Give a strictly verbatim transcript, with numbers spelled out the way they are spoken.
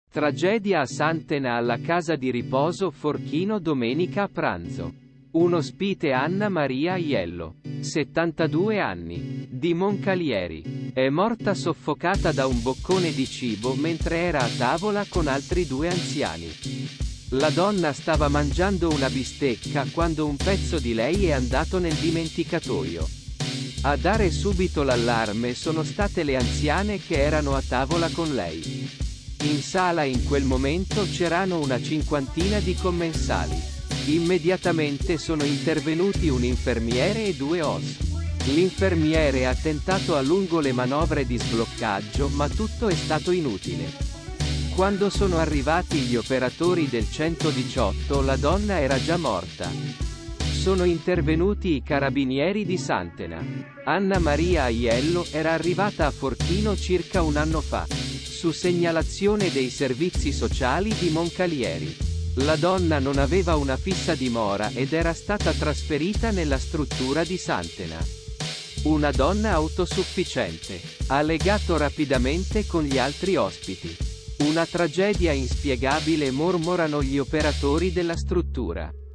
Tragedia a Santena alla casa di riposo Forchino domenica a pranzo. Un ospite Anna Maria Aiello, settantadue anni, di Moncalieri, è morta soffocata da un boccone di cibo mentre era a tavola con altri due anziani. La donna stava mangiando una bistecca quando un pezzo di lei è andato nel dimenticatoio. A dare subito l'allarme sono state le anziane che erano a tavola con lei. In sala in quel momento c'erano una cinquantina di commensali. Immediatamente sono intervenuti un infermiere e due O S. L'infermiere ha tentato a lungo le manovre di sbloccaggio ma tutto è stato inutile. Quando sono arrivati gli operatori del centodiciotto la donna era già morta. Sono intervenuti i carabinieri di Santena. Anna Maria Aiello era arrivata a Forchino circa un anno fa, su segnalazione dei servizi sociali di Moncalieri. La donna non aveva una fissa dimora ed era stata trasferita nella struttura di Santena. Una donna autosufficiente. Ha legato rapidamente con gli altri ospiti. Una tragedia inspiegabile, mormorano gli operatori della struttura.